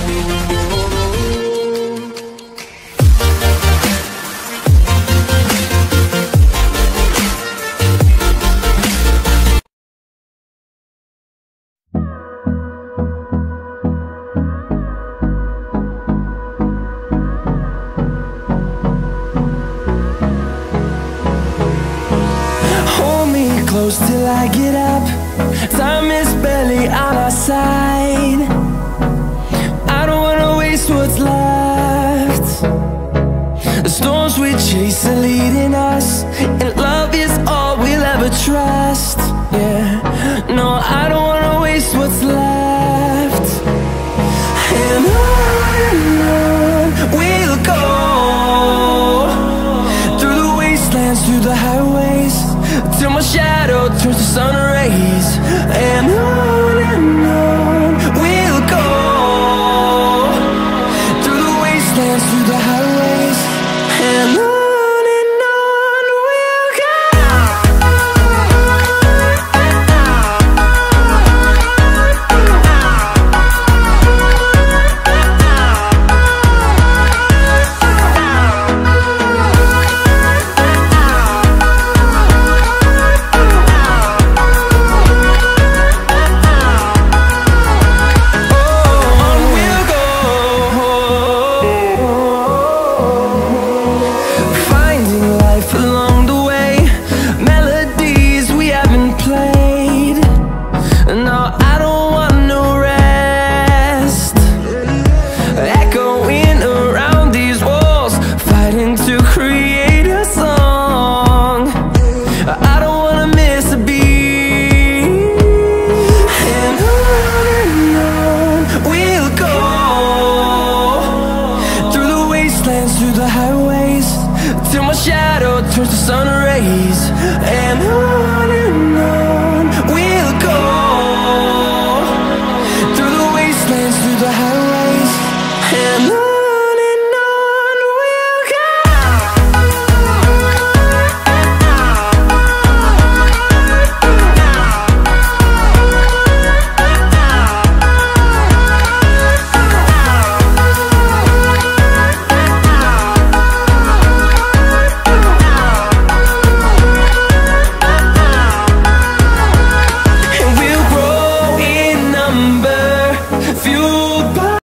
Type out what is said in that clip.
Close till I get up. Time is barely on our side. I don't wanna waste what's left. The storms we chase are leading us, and love is all we'll ever trust. Yeah, no, I don't wanna waste what's left. And on we'll go, through the wastelands, through the highways, till my shadow turns to sun rays. And on we'll go, through the wastelands, through the highways, and on we'll go. Through the highways, till my shadow turns to sun rays. And on